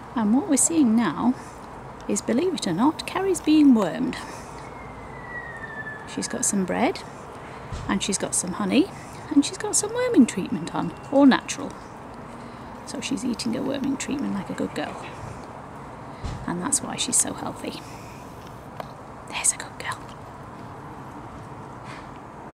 And what we're seeing now is, believe it or not, Carrie's being wormed. She's got some bread, and she's got some honey, and she's got some worming treatment on, all natural. So she's eating her worming treatment like a good girl. And that's why she's so healthy. There's a good girl.